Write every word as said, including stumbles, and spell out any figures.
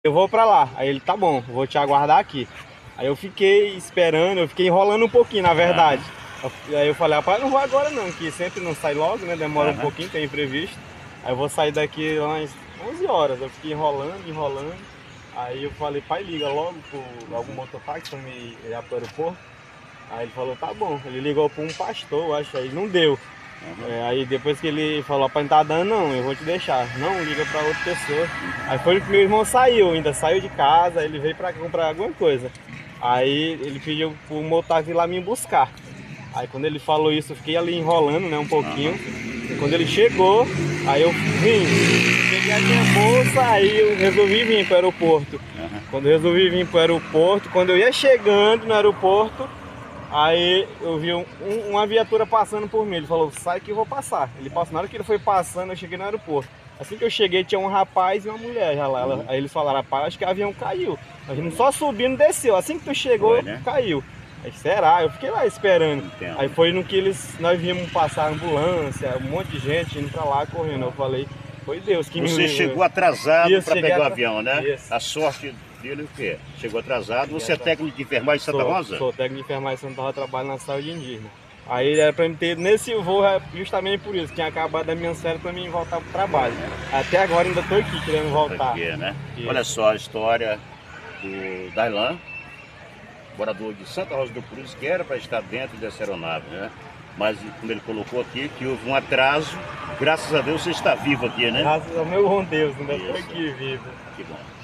eu vou pra lá. Aí ele, tá bom, vou te aguardar aqui. Aí eu fiquei esperando, eu fiquei enrolando um pouquinho, na verdade. Uhum. Aí eu falei, rapaz, não vou agora não, que sempre não sai logo, né? Demora uhum. um pouquinho, tem imprevisto. Aí eu vou sair daqui umas onze horas, eu fiquei enrolando, enrolando. Aí eu falei, pai, liga logo pro algum mototáxi pra me ir pro aeroporto. Aí ele falou, tá bom. Ele ligou para um pastor, acho, aí não deu. Uhum. É, aí depois que ele falou, pai, não tá dando não, eu vou te deixar. Não, liga para outra pessoa. Uhum. Aí foi que meu irmão saiu, ainda saiu de casa, ele veio para comprar alguma coisa. Aí ele pediu pro mototáxi ir lá me buscar. Aí quando ele falou isso, eu fiquei ali enrolando, né, um pouquinho. Uhum. E quando ele chegou, aí eu vim, peguei a minha bolsa, aí eu resolvi vir para o aeroporto. Uhum. Quando eu resolvi vir para o aeroporto, quando eu ia chegando no aeroporto, aí eu vi um, um, uma viatura passando por mim. Ele falou, sai que eu vou passar. Ele passou, na hora que ele foi passando, eu cheguei no aeroporto. Assim que eu cheguei, tinha um rapaz e uma mulher já lá. Uhum. Aí eles falaram, rapaz, acho que o avião caiu. A gente só subindo, desceu. Assim que tu chegou, foi, né? Caiu. Aí, será? Eu fiquei lá esperando. Entendo. Aí foi no que eles, nós vimos passar ambulância, um monte de gente indo pra lá correndo. Eu falei, foi Deus que me Você chegou atrasado para pegar atra... o avião, né? Isso. A sorte dele o quê? Chegou atrasado. Você é técnico de enfermagem de Santa sou, Rosa? Sou técnico de enfermagem de Santa Rosa, trabalho na saúde indígena. Aí era para me ter nesse voo justamente por isso, tinha acabado a minha série para mim voltar pro trabalho. Até agora ainda estou aqui querendo voltar. Aqui, né? Olha só a história do Dailan, morador de Santa Rosa do Cruz, que era para estar dentro dessa aeronave, né? Mas como ele colocou aqui, que houve um atraso, graças a Deus você está vivo aqui, né? Graças ao meu bom Deus, ainda estou aqui vivo. Que bom.